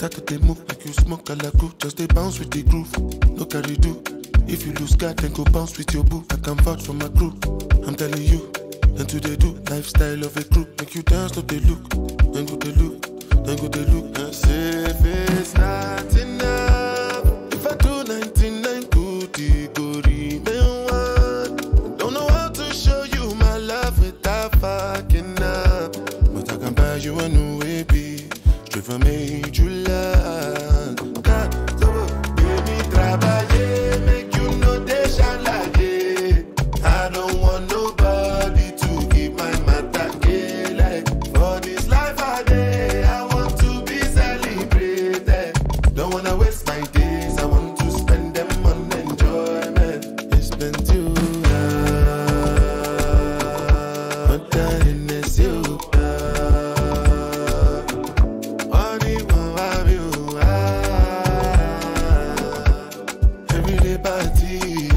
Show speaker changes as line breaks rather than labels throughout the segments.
start to move like you smoke a la cool. Just they bounce with the groove, no carry do. If you lose God, then go bounce with your boo. I can vouch for my crew, I'm telling you. And to they do, lifestyle of a crew. Make you dance to the look, then go they look, then go they look. And say if it's not enough, if I do 99 good, it go remain one. Don't know how to show you my love without fucking up. But I can buy you a new baby, straight from major land. God, so baby, trabalhar, make you know they shall like it. I don't want nobody to keep my matter like. For this life I day, I want to be celebrated. Don't wanna waste my days, I want to spend them on enjoyment. It's been too hard, but that is you. Everyday party.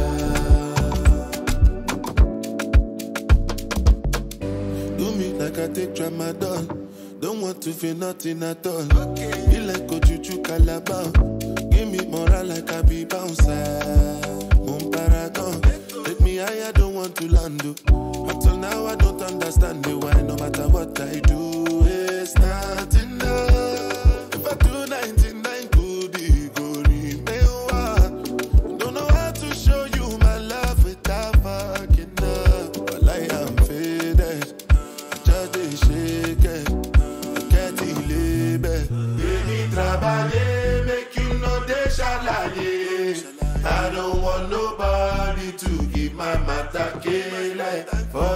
Do me like I take Tramadol. Don't want to feel nothing at all. Be like Ojuju Calabar. Give me moral like I be bouncer. Moon paragon. Take me higher, don't want to land. Until now I don't understand the why. No matter what I do, it's not enough. If I do 99 good, it go remain one. Don't know how to show you my love without fucking up. But I am faded, just they shake it. Get it label. Baby, trabalhar, make you know they shall lie. I don't want nobody to give my matter like. For